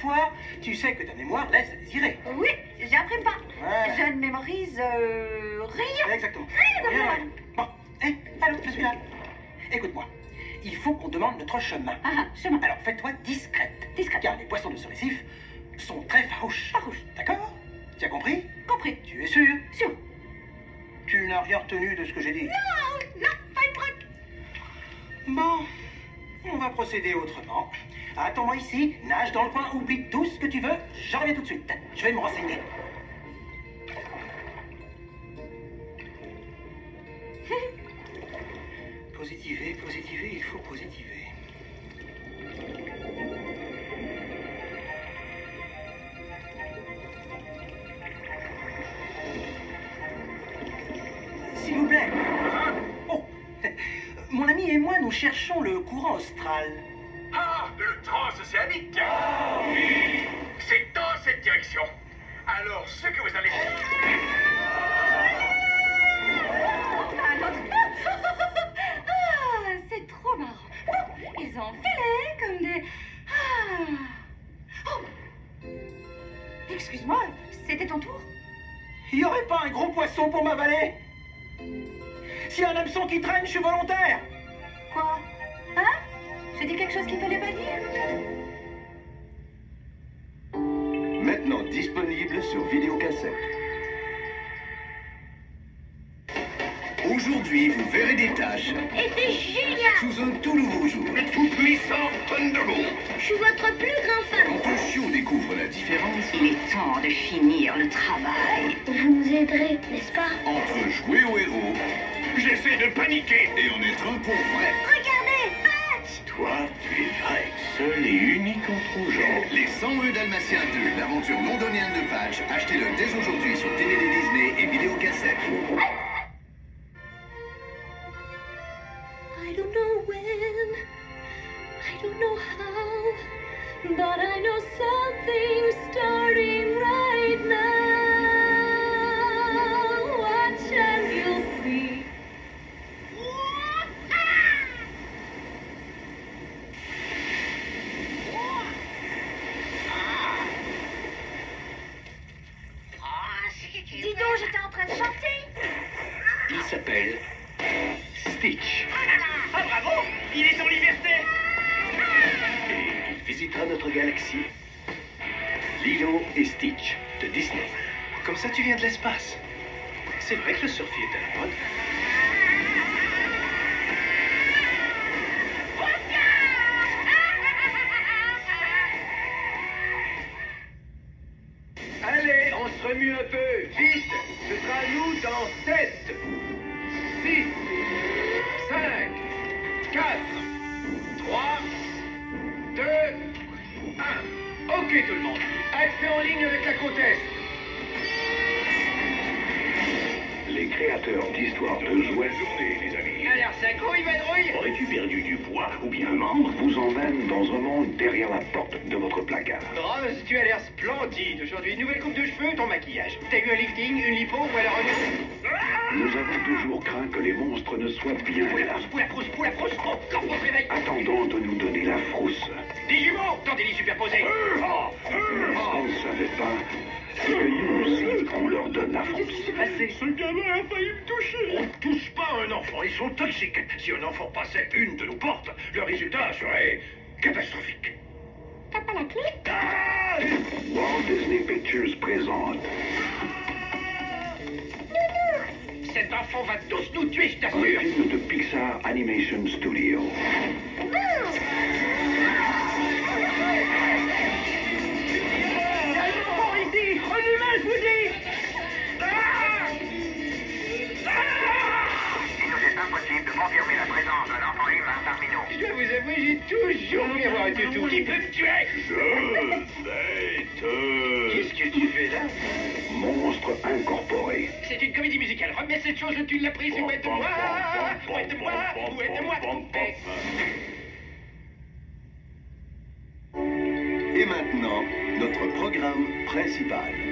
fois, tu sais que ta mémoire laisse à désirer. Oui, j'imprime pas. Ouais. Je ne mémorise rien. Exactement. Rien de rien. Bon, allô, je suis là. Écoute-moi, il faut qu'on demande notre chemin. Ah, chemin. Alors fais-toi discrète. Discrète. Car les poissons de ce récif sont très farouches. Farouches. D'accord? Tu as compris? Compris. Tu es sûr? Sûr. Tu n'as rien retenu de ce que j'ai dit? Non, pas une brique. Bon, on va procéder autrement. Attends-moi ici, nage dans le coin, oublie tout ce que tu veux. Je reviens tout de suite. Je vais me renseigner. Positiver, positiver, il faut positiver. S'il vous plaît. Oh, mon ami et moi, nous cherchons le courant austral. Ah, le transocéanique. Oui, c'est dans cette direction. Alors, ce que vous allez faire... Ah, l'autre. Ah, c'est trop marrant. Ils ont filé comme des... Ah. Oh. Excuse-moi, c'était ton tour? Il n'y aurait pas un gros poisson pour m'avaler? S'il y a un hameçon qui traîne, je suis volontaire. Quoi? Hein? J'ai dit quelque chose qu'il fallait pas dire? Maintenant disponible sur vidéocassette. Aujourd'hui, vous verrez des tâches Et c'est génial! sous un tout nouveau jour. Le tout-puissant Thunderbolt. Je suis votre plus grand fan. Quand un chiot découvre la différence Il est temps de finir le travail. Vous nous aiderez, n'est-ce pas? entre jouer au héros J'essaie de paniquer. et en être un pour vrai. Regardez, Patch! Toi, tu es vrai, seul et unique en ton genre. Les 101 Dalmatiens 2, l'aventure londonienne de Patch, achetez-le dès aujourd'hui sur DVD Disney et vidéocassette. I don't know when, I don't know how, but I know something's starting right now. Watch and you'll see. Dis donc, j'étais en train de chanter. Il s'appelle Stitch. Ah, bravo! Il est en liberté! Et il visitera notre galaxie. Lilo et Stitch de Disney. Comme ça, tu viens de l'espace. C'est vrai que le surf est à la mode. Allez, on se remue un peu. Vite! Ce sera à nous dans 7, 6, 5, 4, 3, 2, 1. Ok tout le monde. Accès en ligne avec la côte Est. Les créateurs d'histoires de jouets, journée, les amis. Alors, Synchro, il vadrouille. Aurais-tu perdu du poids ou bien un membre vous emmène dans un monde derrière la porte de votre placard. Rose, tu as l'air splendide aujourd'hui. Nouvelle coupe de cheveux, ton maquillage. T'as eu un lifting, une lipo ou alors un... Nous avons toujours craint que les monstres ne soient bien là. Poula frousse. Oh, quand on se réveille. Attendons de nous donner la frousse. Des jumeaux dans des lits superposés. Mais on ne savait pas que nous aussi, on leur donne la frousse. Qu'est-ce qui s'est passé? Ce gamin a failli me toucher. On ne touche pas un enfant, ils sont toxiques. Si un enfant passait une de nos portes, le résultat serait catastrophique. T'as pas la clé? Ah! Walt Disney Pictures présente Cet enfant va tous nous tuer, je un t'assure. film de Pixar Animation Studio. Bon, ici, un humain, je vous dis. Il nous est impossible de confirmer la présence d'un enfant humain parmi nous. Je dois vous avouer, j'ai toujours voulu avoir un toutou. Qui peut me tuer? Je vais te... Qu'est-ce que tu fais là? Monstre incorporé. C'est une comédie musicale. Remets cette chose où tu l'as prise. Où êtes-moi? Où êtes-moi? Où êtes-moi? Et maintenant, notre programme principal.